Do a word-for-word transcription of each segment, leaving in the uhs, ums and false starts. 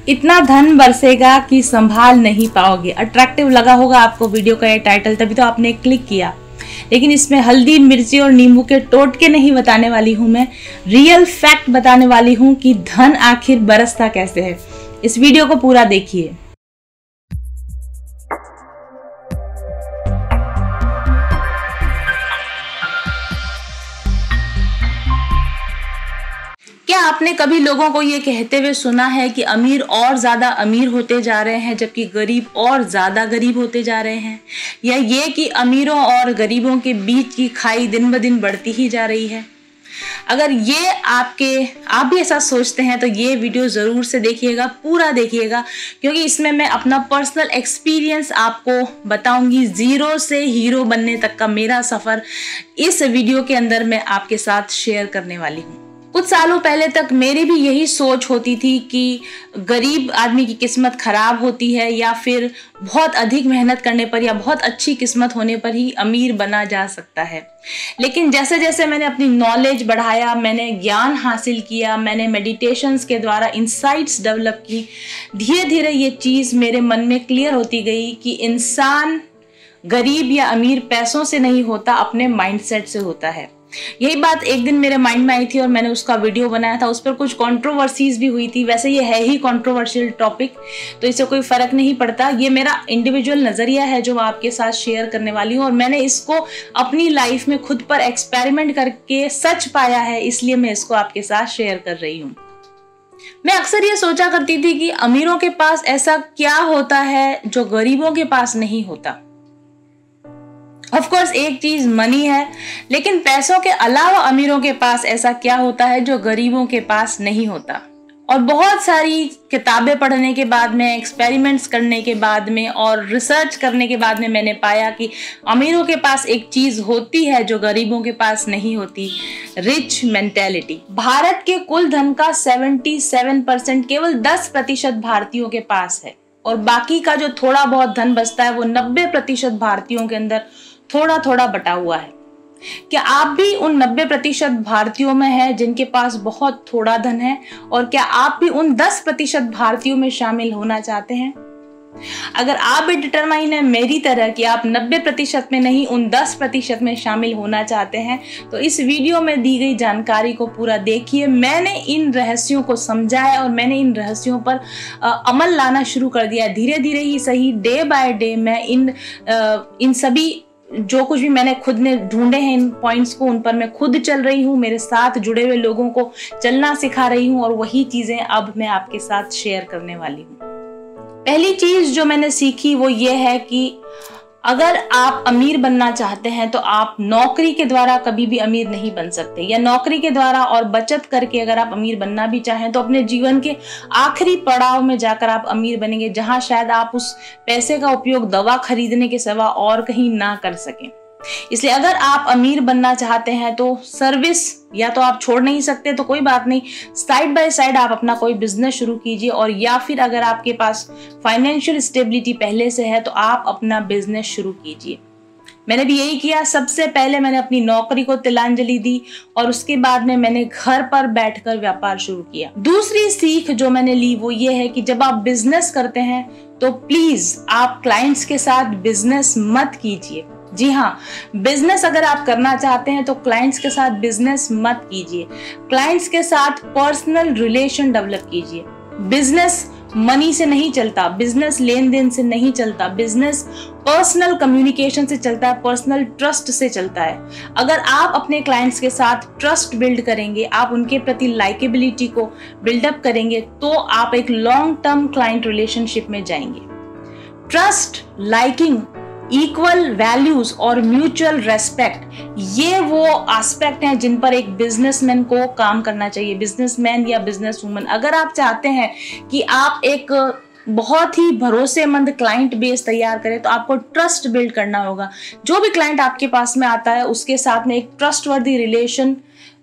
इतना धन बरसेगा कि संभाल नहीं पाओगे। अट्रैक्टिव लगा होगा आपको वीडियो का ये टाइटल, तभी तो आपने क्लिक किया। लेकिन इसमें हल्दी मिर्ची और नींबू के टोटके नहीं बताने वाली हूँ, मैं रियल फैक्ट बताने वाली हूँ कि धन आखिर बरसता कैसे है। इस वीडियो को पूरा देखिए। क्या आपने कभी लोगों को ये कहते हुए सुना है कि अमीर और ज्यादा अमीर होते जा रहे हैं जबकि गरीब और ज्यादा गरीब होते जा रहे हैं, या ये कि अमीरों और गरीबों के बीच की खाई दिन ब दिन बढ़ती ही जा रही है? अगर ये आपके आप भी ऐसा सोचते हैं तो ये वीडियो ज़रूर से देखिएगा, पूरा देखिएगा, क्योंकि इसमें मैं अपना पर्सनल एक्सपीरियंस आपको बताऊंगी। ज़ीरो से हीरो बनने तक का मेरा सफ़र इस वीडियो के अंदर मैं आपके साथ शेयर करने वाली हूँ। कुछ सालों पहले तक मेरी भी यही सोच होती थी कि गरीब आदमी की किस्मत खराब होती है, या फिर बहुत अधिक मेहनत करने पर या बहुत अच्छी किस्मत होने पर ही अमीर बना जा सकता है। लेकिन जैसे जैसे मैंने अपनी नॉलेज बढ़ाया, मैंने ज्ञान हासिल किया, मैंने मेडिटेशंस के द्वारा इंसाइट्स डेवलप की, धीरे धीरे ये चीज़ मेरे मन में क्लियर होती गई कि इंसान गरीब या अमीर पैसों से नहीं होता, अपने माइंडसेट से होता है। यही बात एक दिन मेरे माइंड में आई थी और मैंने उसका वीडियो बनाया था। उस पर कुछ कंट्रोवर्सीज भी हुई थी। वैसे ये है ही कंट्रोवर्शियल टॉपिक, तो इससे कोई फर्क नहीं पड़ता। ये मेरा इंडिविजुअल नजरिया है जो मैं आपके साथ शेयर करने वाली हूँ, और मैंने इसको अपनी लाइफ में खुद पर एक्सपेरिमेंट करके सच पाया है, इसलिए मैं इसको आपके साथ शेयर कर रही हूँ। मैं अक्सर ये सोचा करती थी कि अमीरों के पास ऐसा क्या होता है जो गरीबों के पास नहीं होता। ऑफ कोर्स एक चीज मनी है, लेकिन पैसों के अलावा अमीरों के पास ऐसा क्या होता है जो गरीबों के पास नहीं होता। और बहुत सारी किताबें पढ़ने के बाद में, एक्सपेरिमेंट्स करने के बाद में और रिसर्च करने के बाद में मैंने पाया कि अमीरों के पास एक चीज होती है जो गरीबों के पास नहीं होती, रिच मेंटेलिटी। भारत के कुल धन का सतहत्तर परसेंट केवल दस प्रतिशत भारतीयों के पास है, और बाकी का जो थोड़ा बहुत धन बचता है वो नब्बे प्रतिशत भारतीयों के अंदर थोड़ा थोड़ा बटा हुआ है। क्या आप भी उन नब्बे प्रतिशत भारतीयों में हैं जिनके पास बहुत थोड़ा धन है? और क्या आप भी उन दस प्रतिशत भारतीयों में शामिल होना चाहते हैं? अगर आप भी डिटरमाइन है मेरी तरह कि आप नब्बे प्रतिशत में नहीं, उन दस प्रतिशत में शामिल होना चाहते हैं, तो इस वीडियो में दी गई जानकारी को पूरा देखिए। मैंने इन रहस्यों को समझा है और मैंने इन रहस्यों पर आ, अमल लाना शुरू कर दिया। धीरे धीरे ही सही, डे बाय डे मैं इन आ, इन सभी जो कुछ भी मैंने खुद ने ढूंढे हैं इन पॉइंट्स को, उन पर मैं खुद चल रही हूँ। मेरे साथ जुड़े हुए लोगों को चलना सिखा रही हूँ, और वही चीजें अब मैं आपके साथ शेयर करने वाली हूँ। पहली चीज जो मैंने सीखी वो ये है कि अगर आप अमीर बनना चाहते हैं तो आप नौकरी के द्वारा कभी भी अमीर नहीं बन सकते, या नौकरी के द्वारा और बचत करके अगर आप अमीर बनना भी चाहें तो अपने जीवन के आखिरी पड़ाव में जाकर आप अमीर बनेंगे, जहां शायद आप उस पैसे का उपयोग दवा खरीदने के सिवा और कहीं ना कर सकें। इसलिए अगर आप अमीर बनना चाहते हैं तो सर्विस या तो आप छोड़ नहीं सकते, तो कोई बात नहीं, साइड बाय साइड आप अपना कोई बिजनेस शुरू कीजिए, और या फिर अगर आपके पास फाइनेंशियल स्टेबिलिटी पहले से है तो आप अपना बिजनेस शुरू कीजिए। मैंने भी यही किया। सबसे पहले मैंने अपनी नौकरी को तिलांजलि दी, और उसके बाद में मैंने घर पर बैठकर व्यापार शुरू किया। दूसरी सीख जो मैंने ली वो ये है कि जब आप बिजनेस करते हैं तो प्लीज आप क्लाइंट्स के साथ बिजनेस मत कीजिए। जी हाँ, बिजनेस अगर आप करना चाहते हैं तो क्लाइंट्स के साथ बिजनेस मत कीजिए। क्लाइंट्स के साथ पर्सनल रिलेशन डेवलप कीजिए। बिजनेस मनी से नहीं चलता, बिजनेस लेन देन से नहीं चलता, बिजनेस पर्सनल कम्युनिकेशन से चलता है, पर्सनल ट्रस्ट से चलता है। अगर आप अपने क्लाइंट्स के साथ ट्रस्ट बिल्ड करेंगे, आप उनके प्रति लाइकेबिलिटी को बिल्डअप करेंगे, तो आप एक लॉन्ग टर्म क्लाइंट रिलेशनशिप में जाएंगे। ट्रस्ट, लाइकिंग, इक्वल वैल्यूज और म्यूचुअल रेस्पेक्ट, ये वो एस्पेक्ट हैं जिन पर एक बिजनेसमैन को काम करना चाहिए, बिजनेसमैन या बिजनेस वूमन। अगर आप चाहते हैं कि आप एक बहुत ही भरोसेमंद क्लाइंट बेस तैयार करें तो आपको ट्रस्ट बिल्ड करना होगा। जो भी क्लाइंट आपके पास में आता है उसके साथ में एक ट्रस्टवर्दी रिलेशन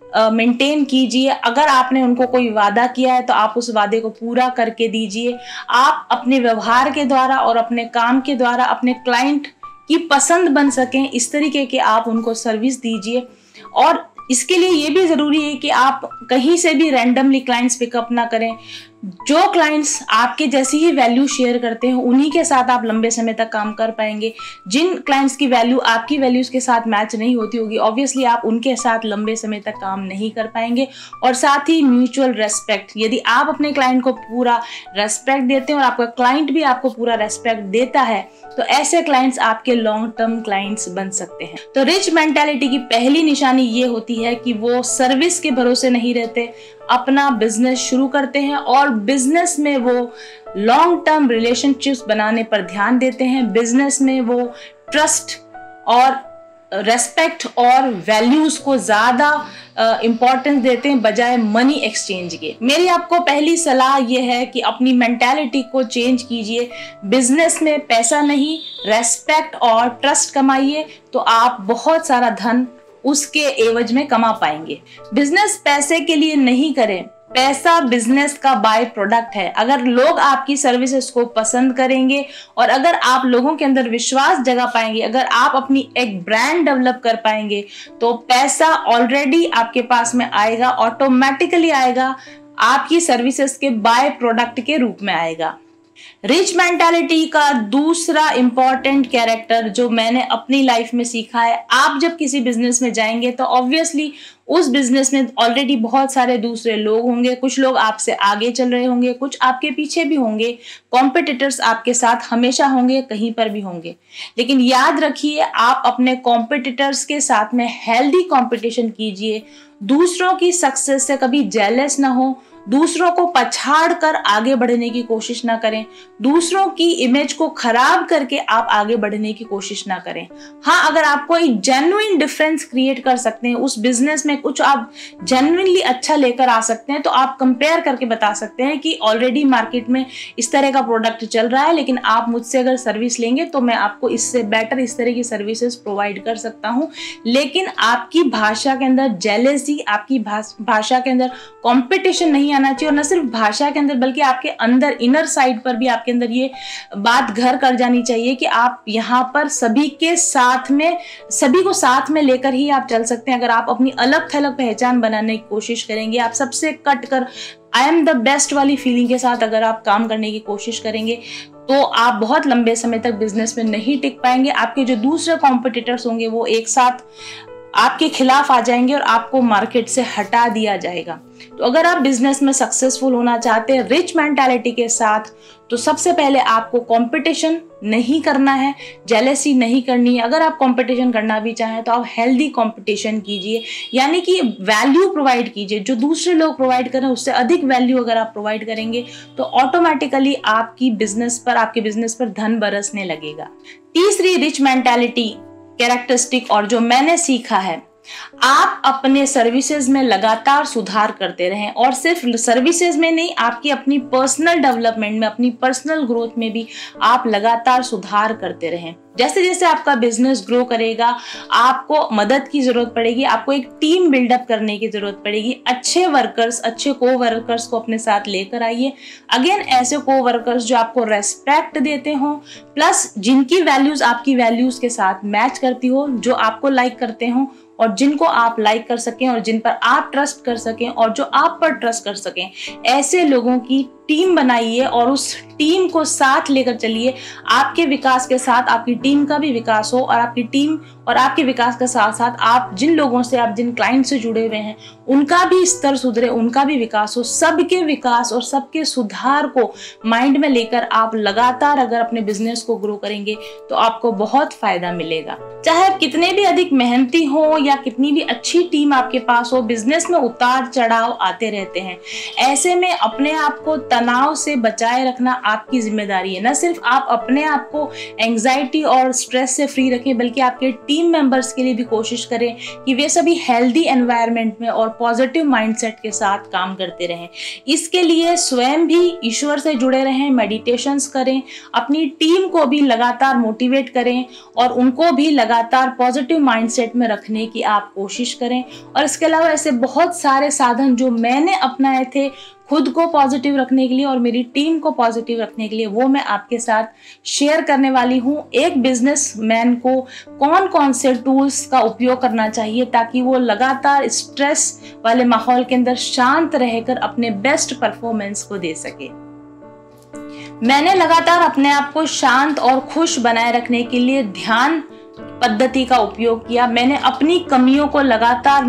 मेंटेन कीजिए। अगर आपने उनको कोई वादा किया है तो आप उस वादे को पूरा करके दीजिए। आप अपने व्यवहार के द्वारा और अपने काम के द्वारा अपने क्लाइंट की पसंद बन सकें, इस तरीके के आप उनको सर्विस दीजिए। और इसके लिए ये भी ज़रूरी है कि आप कहीं से भी रैंडमली क्लाइंट्स पिकअप ना करें। जो क्लाइंट्स आपके जैसी ही वैल्यू शेयर करते हैं उन्हीं के साथ आप लंबे समय तक काम कर पाएंगे। जिन क्लाइंट्स की वैल्यू आपकी वैल्यूज के साथ मैच नहीं होती होगी, ऑब्वियसली आप उनके साथ लंबे समय तक काम नहीं कर पाएंगे। और साथ ही म्यूचुअल रेस्पेक्ट, यदि आप अपने क्लाइंट को पूरा रेस्पेक्ट देते हैं और आपका क्लाइंट भी आपको पूरा रेस्पेक्ट देता है, तो ऐसे क्लाइंट्स आपके लॉन्ग टर्म क्लाइंट्स बन सकते हैं। तो रिच मेंटालिटी की पहली निशानी ये होती है कि वो सर्विस के भरोसे नहीं रहते, अपना बिजनेस शुरू करते हैं और बिजनेस में वो लॉन्ग टर्म रिलेशनशिप्स बनाने पर ध्यान देते हैं। बिजनेस में वो ट्रस्ट और रेस्पेक्ट और वैल्यूज को ज्यादा इंपॉर्टेंस देते हैं बजाय मनी एक्सचेंज के। मेरी आपको पहली सलाह ये है कि अपनी मेंटालिटी को चेंज कीजिए। बिजनेस में पैसा नहीं, रेस्पेक्ट और ट्रस्ट कमाइए तो आप बहुत सारा धन उसके एवज में कमा पाएंगे। बिजनेस पैसे के लिए नहीं करें, पैसा बिजनेस का बाय प्रोडक्ट है। अगर लोग आपकी सर्विसेज को पसंद करेंगे और अगर आप लोगों के अंदर विश्वास जगा पाएंगे, अगर आप अपनी एक ब्रांड डेवलप कर पाएंगे, तो पैसा ऑलरेडी आपके पास में आएगा, ऑटोमेटिकली आएगा, आपकी सर्विसेज के बाय प्रोडक्ट के रूप में आएगा। रिच मेंटालिटी का दूसरा इंपॉर्टेंट कैरेक्टर जो मैंने अपनी लाइफ में सीखा है, आप जब किसी बिजनेस में जाएंगे तो ऑब्वियसली उस बिजनेस में ऑलरेडी बहुत सारे दूसरे लोग होंगे। कुछ लोग आपसे आगे चल रहे होंगे, कुछ आपके पीछे भी होंगे, कॉम्पिटिटर्स आपके साथ हमेशा होंगे, कहीं पर भी होंगे। लेकिन याद रखिए, आप अपने कॉम्पिटिटर्स के साथ में हेल्दी कॉम्पिटिशन कीजिए। दूसरों की सक्सेस से कभी जेलस ना हो, दूसरों को पछाड़ कर आगे बढ़ने की कोशिश ना करें, दूसरों की इमेज को खराब करके आप आगे बढ़ने की कोशिश ना करें। हाँ, अगर आपको एक जेन्युइन डिफरेंस क्रिएट कर सकते हैं, उस बिजनेस में कुछ आप जेन्युइनली अच्छा लेकर आ सकते हैं, तो आप कंपेयर करके बता सकते हैं कि ऑलरेडी मार्केट में इस तरह का प्रोडक्ट चल रहा है, लेकिन आप मुझसे अगर सर्विस लेंगे तो मैं आपको इससे बेटर इस तरह की सर्विसेज प्रोवाइड कर सकता हूँ। लेकिन आपकी भाषा के अंदर जेलेसी, आपकी भाषा के अंदर कॉम्पिटिशन नहीं आना चाहिए। और न सिर्फ भाषा के अंदर बल्कि आपके अंदर इनर साइड पर भी आपके अंदर ये बात घर कर जानी चाहिए कि आप यहाँ पर सभी के साथ में, सभी को साथ में लेकर ही आप चल सकते हैं। अगर आप अपनी अलग थलग पहचान बनाने की कोशिश करेंगे, आप सबसे कट कर आई एम द बेस्ट वाली फीलिंग के साथ अगर आप काम करने की कोशिश करेंगे, तो आप बहुत लंबे समय तक बिजनेस में नहीं टिक पाएंगे। आपके जो दूसरे कॉम्पिटिटर्स होंगे वो एक साथ आपके खिलाफ आ जाएंगे और आपको मार्केट से हटा दिया जाएगा। तो अगर आप बिजनेस में सक्सेसफुल होना चाहते हैं रिच मेंटालिटी के साथ, तो सबसे पहले आपको कंपटीशन नहीं करना है, जेलेसी नहीं करनी है। अगर आप कंपटीशन करना भी चाहें तो आप हेल्दी कंपटीशन कीजिए, यानी कि वैल्यू प्रोवाइड कीजिए। जो दूसरे लोग प्रोवाइड करें उससे अधिक वैल्यू अगर आप प्रोवाइड करेंगे तो ऑटोमेटिकली आपकी बिजनेस पर आपके बिजनेस पर धन बरसने लगेगा। तीसरी रिच मेंटालिटी कैरेक्टरिस्टिक और जो मैंने सीखा है, आप अपने सर्विसेज में लगातार सुधार करते रहें। और सिर्फ सर्विसेज में नहीं, आपकी अपनी पर्सनल डेवलपमेंट में, अपनी पर्सनल ग्रोथ में भी आप लगातार सुधार करते रहें। जैसे जैसे आपका बिजनेस ग्रो करेगा, आपको मदद की जरूरत पड़ेगी, आपको एक टीम बिल्डअप करने की जरूरत पड़ेगी। अच्छे वर्कर्स, अच्छे को वर्कर्स को अपने साथ लेकर आइए। अगेन, ऐसे को वर्कर्स जो आपको रेस्पेक्ट देते हो, प्लस जिनकी वैल्यूज आपकी वैल्यूज के साथ मैच करती हो, जो आपको लाइक करते हो और जिनको आप लाइक कर सकें और जिन पर आप ट्रस्ट कर सकें और जो आप पर ट्रस्ट कर सकें, ऐसे लोगों की टीम बनाइए और उस टीम को साथ लेकर चलिए। आपके विकास के साथ आपकी टीम का भी विकास हो और आपकी टीम और आपके विकास के साथ साथ आप जिन लोगों से, आप जिन क्लाइंट से जुड़े हुए हैं, उनका भी स्तर सुधरे, उनका भी विकास हो। सबके विकास और सबके सुधार को माइंड में लेकर आप लगातार अगर अपने बिजनेस को ग्रो करेंगे तो आपको बहुत फायदा मिलेगा। चाहे आप कितने भी अधिक मेहनती हो या कितनी भी अच्छी टीम आपके पास हो, बिजनेस में उतार चढ़ाव आते रहते हैं। ऐसे में अपने आप को तनाव से बचाए रखना आपकी जिम्मेदारी है। न सिर्फ आप अपने आप को एंजाइटी और स्ट्रेस से फ्री रखें, बल्कि आपके टीम मेंबर्स के लिए भी कोशिश करें कि वे सभी हेल्दी एनवायरनमेंट में और पॉजिटिव माइंडसेट के साथ काम करते रहें। इसके लिए स्वयं भी ईश्वर से जुड़े रहें, मेडिटेशंस करें, अपनी टीम को भी लगातार मोटिवेट करें और उनको भी लगातार पॉजिटिव माइंडसेट में रखने की आप कोशिश करें। और इसके अलावा ऐसे बहुत सारे साधन जो मैंने अपनाए थे, खुद को पॉजिटिव रखने के लिए और मेरी टीम को पॉजिटिव रखने के लिए वो मैं आपके साथ शेयर करने वाली हूँ। एक बिजनेसमैन को कौन कौन से टूल्स का उपयोग करना चाहिए ताकि वो लगातार स्ट्रेस वाले माहौल के अंदर शांत रहकर अपने बेस्ट परफॉर्मेंस को दे सके। मैंने लगातार अपने आप को शांत और खुश बनाए रखने के लिए ध्यान पद्धति का उपयोग किया। मैंने अपनी कमियों को लगातार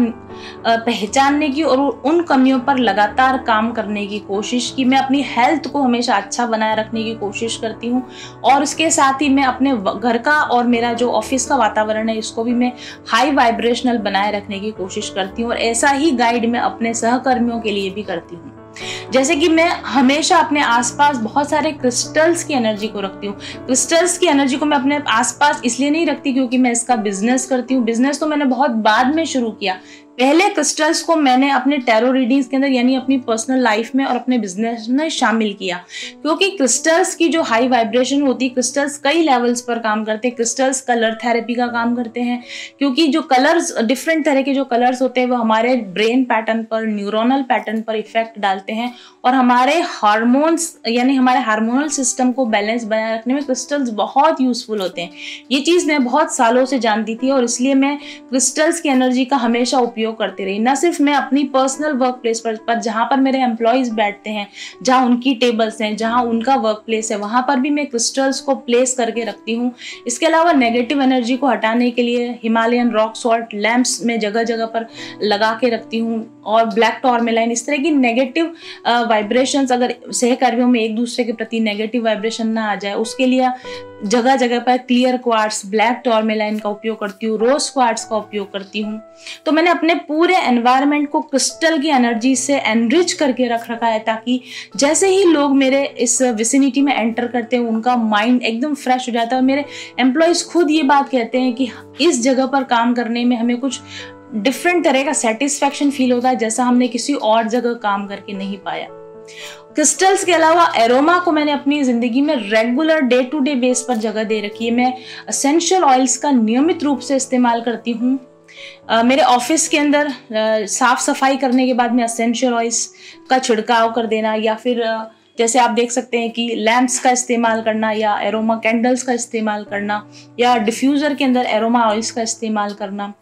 पहचानने की और उन कमियों पर लगातार काम करने की कोशिश की। मैं अपनी हेल्थ को हमेशा अच्छा बनाए रखने की कोशिश करती हूँ और इसके साथ ही मैं अपने घर का और मेरा जो ऑफिस का वातावरण है इसको भी मैं हाई वाइब्रेशनल बनाए रखने की कोशिश करती हूँ और ऐसा ही गाइड मैं अपने सहकर्मियों के लिए भी करती हूँ। जैसे कि मैं हमेशा अपने आसपास बहुत सारे क्रिस्टल्स की एनर्जी को रखती हूँ। क्रिस्टल्स की एनर्जी को मैं अपने आसपास इसलिए नहीं रखती क्योंकि मैं इसका बिजनेस करती हूँ। बिजनेस तो मैंने बहुत बाद में शुरू किया। पहले क्रिस्टल्स को मैंने अपने टैरो रीडिंग्स के अंदर यानी अपनी पर्सनल लाइफ में और अपने बिजनेस में शामिल किया, क्योंकि क्रिस्टल्स की जो हाई वाइब्रेशन होती है, क्रिस्टल्स कई लेवल्स पर काम करते हैं। क्रिस्टल्स कलर थेरेपी का काम करते हैं क्योंकि जो कलर्स, डिफरेंट तरह के जो कलर्स होते हैं वो हमारे ब्रेन पैटर्न पर, न्यूरोनल पैटर्न पर इफेक्ट डालते हैं और हमारे हार्मोन्स यानी हमारे हार्मोनल सिस्टम को बैलेंस बनाए रखने में क्रिस्टल्स बहुत यूजफुल होते हैं। ये चीज़ मैं बहुत सालों से जानती थी और इसलिए मैं क्रिस्टल्स की एनर्जी का हमेशा उपयोग करती रही। न सिर्फ मैं अपनी पर्सनल वर्क प्लेस पर, पर जहां पर मेरे एम्प्लॉयज बैठते हैं, जहां उनकी टेबल्स हैं, जहां उनका वर्क प्लेस है, वहां पर भी मैं क्रिस्टल्स को प्लेस करके रखती हूँ। इसके अलावा नेगेटिव एनर्जी को हटाने के लिए हिमालयन रॉक सॉल्ट लैंप्स में जगह जगह पर लगा के रखती हूँ और ब्लैक टॉर्मेलाइन, इस तरह की नेगेटिव वाइब्रेशंस, अगर सहकर्मियों में एक दूसरे के प्रति नेगेटिव वाइब्रेशन ना आ जाए उसके लिए जगह जगह पर क्लियर क्वार्ट्स, ब्लैक टॉर्मेलाइन का उपयोग करती हूँ, रोज क्वार्ट्स का उपयोग करती हूँ। तो मैंने अपने पूरे एनवायरनमेंट को क्रिस्टल की एनर्जी से एनरिच करके रख रखा है ताकि जैसे ही लोग मेरे इस विसिनिटी में एंटर करते हैं उनका माइंड एकदम फ्रेश हो जाता है। और मेरे एम्प्लॉयज खुद ये बात कहते हैं कि इस जगह पर काम करने में हमें कुछ डिफरेंट तरह का सेटिस्फैक्शन फील होता है जैसा हमने किसी और जगह काम करके नहीं पाया। क्रिस्टल्स के अलावा एरोमा को मैंने अपनी जिंदगी में regular day to day base पर जगह दे रखी है। मैं एसेंशियल ऑयल्स का नियमित रूप से इस्तेमाल करती हूँ। Uh, मेरे ऑफिस के अंदर uh, साफ सफाई करने के बाद में एसेंशियल ऑयल्स का छिड़काव कर देना या फिर uh, जैसे आप देख सकते हैं कि लैंप्स का इस्तेमाल करना या एरोमा कैंडल्स का इस्तेमाल करना या डिफ्यूज़र के अंदर एरोमा ऑयल्स का इस्तेमाल करना।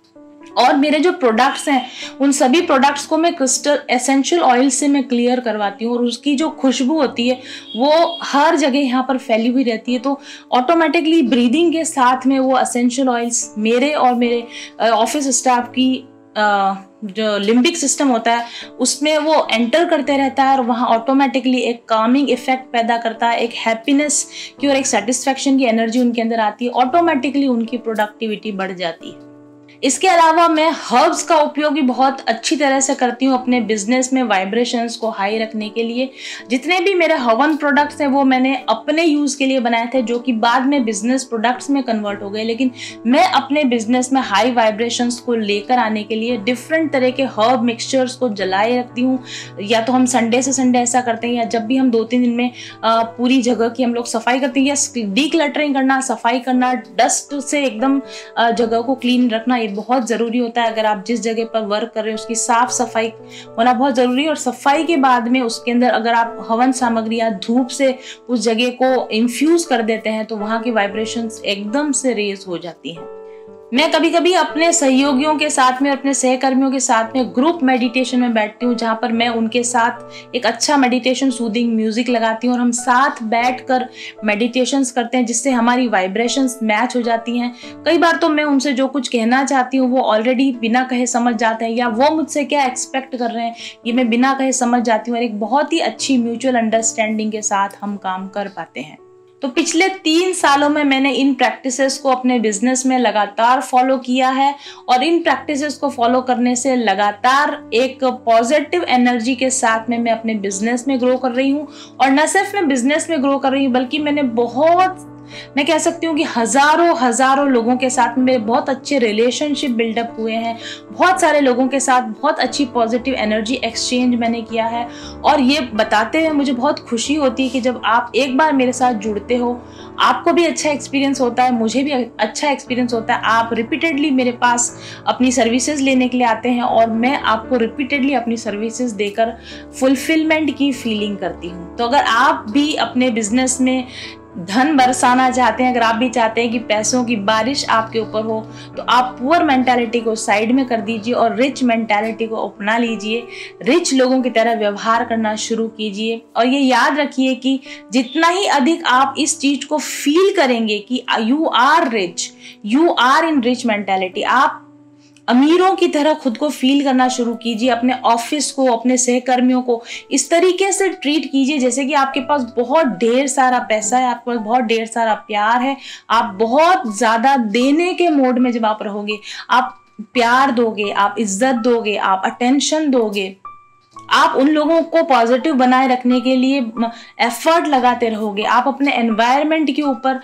और मेरे जो प्रोडक्ट्स हैं उन सभी प्रोडक्ट्स को मैं क्रिस्टल एसेंशियल ऑयल से मैं क्लियर करवाती हूँ और उसकी जो खुशबू होती है वो हर जगह यहाँ पर फैली हुई रहती है। तो ऑटोमेटिकली ब्रीदिंग के साथ में वो एसेंशियल ऑयल्स मेरे और मेरे ऑफिस स्टाफ की Uh, जो लिम्बिक सिस्टम होता है उसमें वो एंटर करते रहता है और वहाँ ऑटोमेटिकली एक कामिंग इफेक्ट पैदा करता है, एक हैप्पीनेस की और एक सेटिस्फैक्शन की एनर्जी उनके अंदर आती है। ऑटोमेटिकली उनकी प्रोडक्टिविटी बढ़ जाती है। इसके अलावा मैं हर्ब्स का उपयोग भी बहुत अच्छी तरह से करती हूँ अपने बिजनेस में वाइब्रेशंस को हाई रखने के लिए। जितने भी मेरे हवन प्रोडक्ट्स हैं वो मैंने अपने यूज़ के लिए बनाए थे जो कि बाद में बिजनेस प्रोडक्ट्स में कन्वर्ट हो गए, लेकिन मैं अपने बिजनेस में हाई वाइब्रेशंस को लेकर आने के लिए डिफरेंट तरह के हर्ब मिक्सचर्स को जलाए रखती हूँ। या तो हम संडे से संडे ऐसा करते हैं या जब भी हम दो तीन दिन में पूरी जगह की हम लोग सफाई करते हैं या डीक्लटरिंग करना, सफाई करना, डस्ट से एकदम जगह को क्लीन रखना बहुत जरूरी होता है। अगर आप जिस जगह पर वर्क कर रहे हैं उसकी साफ सफाई होना बहुत जरूरी है और सफाई के बाद में उसके अंदर अगर आप हवन सामग्री या धूप से उस जगह को इन्फ्यूज कर देते हैं तो वहां की वाइब्रेशंस एकदम से रेज हो जाती हैं। मैं कभी कभी अपने सहयोगियों के साथ में, अपने सहकर्मियों के साथ में ग्रुप मेडिटेशन में बैठती हूँ जहाँ पर मैं उनके साथ एक अच्छा मेडिटेशन सूदिंग म्यूजिक लगाती हूँ और हम साथ बैठकर मेडिटेशंस करते हैं जिससे हमारी वाइब्रेशंस मैच हो जाती हैं। कई बार तो मैं उनसे जो कुछ कहना चाहती हूँ वो ऑलरेडी बिना कहे समझ जाते हैं या वो मुझसे क्या एक्सपेक्ट कर रहे हैं ये मैं बिना कहे समझ जाती हूँ और एक बहुत ही अच्छी म्यूचुअल अंडरस्टैंडिंग के साथ हम काम कर पाते हैं। तो पिछले तीन सालों में मैंने इन प्रैक्टिसेस को अपने बिजनेस में लगातार फॉलो किया है और इन प्रैक्टिसेस को फॉलो करने से लगातार एक पॉजिटिव एनर्जी के साथ में मैं अपने बिजनेस में ग्रो कर रही हूँ। और न सिर्फ मैं बिजनेस में ग्रो कर रही हूँ बल्कि मैंने बहुत मैं कह सकती हूँ कि हज़ारों हज़ारों लोगों के साथ मेरे बहुत अच्छे रिलेशनशिप बिल्डअप हुए हैं। बहुत सारे लोगों के साथ बहुत अच्छी पॉजिटिव एनर्जी एक्सचेंज मैंने किया है। और ये बताते हुए मुझे बहुत खुशी होती है कि जब आप एक बार मेरे साथ जुड़ते हो, आपको भी अच्छा एक्सपीरियंस होता है, मुझे भी अच्छा एक्सपीरियंस होता है। आप रिपीटेडली मेरे पास अपनी सर्विसेज लेने के लिए आते हैं और मैं आपको रिपीटेडली अपनी सर्विसेज देकर फुलफिलमेंट की फीलिंग करती हूँ। तो अगर आप भी अपने बिजनेस में धन बरसाना चाहते हैं, अगर आप भी चाहते हैं कि पैसों की बारिश आपके ऊपर हो, तो आप पुअर मेंटालिटी को साइड में कर दीजिए और रिच मेंटालिटी को अपना लीजिए। रिच लोगों की तरह व्यवहार करना शुरू कीजिए और ये याद रखिए कि जितना ही अधिक आप इस चीज को फील करेंगे कि you are rich, you are in rich mentality, आप अमीरों की तरह खुद को फील करना शुरू कीजिए। अपने ऑफिस को, अपने सहकर्मियों को इस तरीके से ट्रीट कीजिए जैसे कि आपके पास बहुत ढेर सारा पैसा है, आपके पास बहुत ढेर सारा प्यार है। आप बहुत ज्यादा देने के मोड में जब आप रहोगे, आप प्यार दोगे, आप इज्जत दोगे, आप अटेंशन दोगे, आप उन लोगों को पॉजिटिव बनाए रखने के लिए एफर्ट लगाते रहोगे, आप अपने एनवायरनमेंट के ऊपर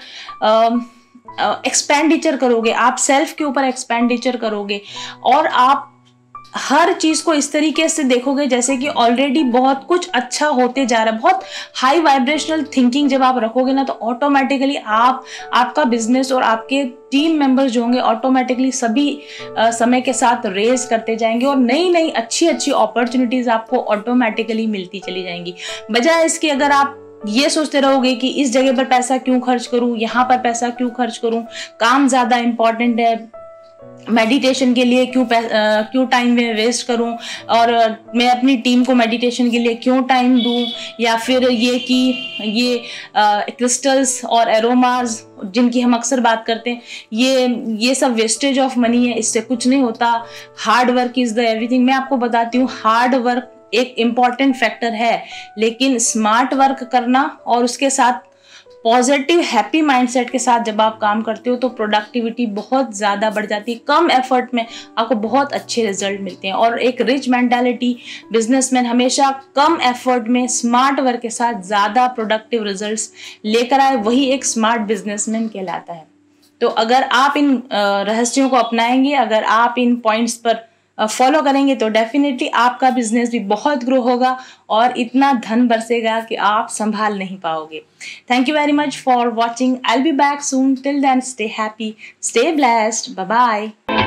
एक्सपेंडिचर uh, करोगे, आप सेल्फ के ऊपर एक्सपेंडिचर करोगे और आप हर चीज को इस तरीके से देखोगे जैसे कि ऑलरेडी बहुत कुछ अच्छा होते जा रहा है। बहुत हाई वाइब्रेशनल थिंकिंग जब आप रखोगे ना, तो ऑटोमेटिकली आप, आपका बिजनेस और आपके टीम मेंबर्स जो होंगे ऑटोमेटिकली सभी uh, समय के साथ रेज करते जाएंगे और नई नई अच्छी अच्छी अपॉर्चुनिटीज आपको ऑटोमेटिकली मिलती चली जाएंगी। बजाय इसके अगर आप ये सोचते रहोगे कि इस जगह पर पैसा क्यों खर्च करूं, यहाँ पर पैसा क्यों खर्च करूं, काम ज्यादा इंपॉर्टेंट है, मेडिटेशन के लिए क्यों क्यों टाइम में वेस्ट करूं और मैं अपनी टीम को मेडिटेशन के लिए क्यों टाइम दूं, या फिर ये कि ये क्रिस्टल्स और एरोमाज जिनकी हम अक्सर बात करते हैं, ये ये सब वेस्टेज ऑफ मनी है, इससे कुछ नहीं होता। Hard work is the everything. मैं आपको बताती हूँ, हार्ड वर्क एक इम्पॉर्टेंट फैक्टर है, लेकिन स्मार्ट वर्क करना और उसके साथ पॉजिटिव हैप्पी माइंडसेट के साथ जब आप काम करते हो तो प्रोडक्टिविटी बहुत ज़्यादा बढ़ जाती है। कम एफर्ट में आपको बहुत अच्छे रिजल्ट मिलते हैं और एक रिच मेंटालिटी बिजनेसमैन हमेशा कम एफर्ट में स्मार्ट वर्क के साथ ज़्यादा प्रोडक्टिव रिजल्ट्स लेकर आए, वही एक स्मार्ट बिजनेसमैन कहलाता है। तो अगर आप इन रहस्यों को अपनाएंगे, अगर आप इन पॉइंट्स पर फॉलो करेंगे तो डेफिनेटली आपका बिजनेस भी बहुत ग्रो होगा और इतना धन बरसेगा कि आप संभाल नहीं पाओगे। Thank you very much for watching. I will be back soon. Till then stay happy, stay blessed, bye bye.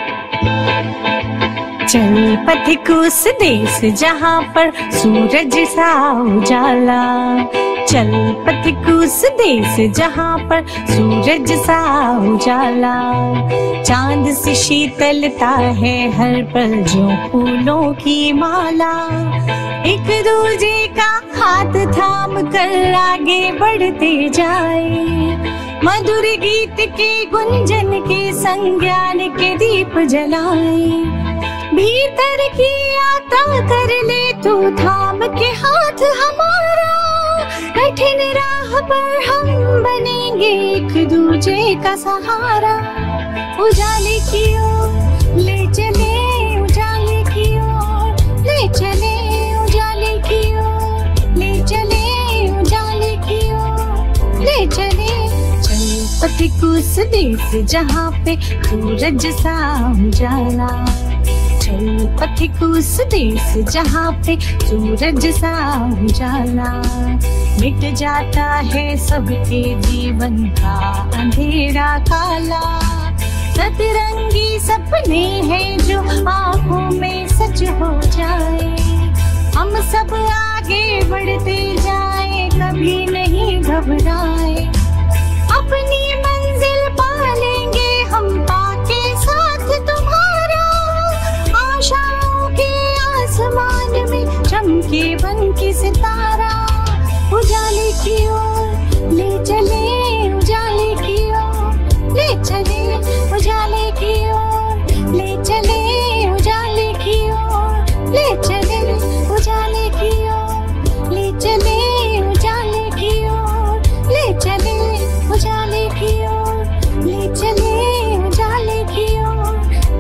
चल पथिक उस देश जहाँ पर सूरज सा उजाला, चल पथिक उस देश जहाँ पर सूरज सा उजाला, चांद से शीतलता है हर पल जो फूलों की माला, एक दूजे का हाथ थाम कर आगे बढ़ते जाए, मधुर गीत के गुंजन के संज्ञान के दीप जलाए, भीतर की यात्रा कर ले तू थाम के हाथ हमारा, कठिन राह पर हम बनेंगे एक दूजे का सहारा, उजाले की ओर ले चले, उजाले की ओर ले चले, उजाले की ओर ले चले, उजाले की ओर ले चले, चल पथिक उस देश जहाँ पे सूरज सा उजाला, चल पथिक उस देश जहाँ पे सूरज सा उजाला, मिट जाता है सबके जीवन का अंधेरा काला, सतरंगी सपने हैं जो आँखों में सच हो जाए, हम सब आगे बढ़ते जाए कभी नहीं घबराए, अपनी मंजिल पा लेंगे हम पाके साथ तुम्हारा, आशाओं के आसमान में चमके बन के सितारा, उजाले की ओर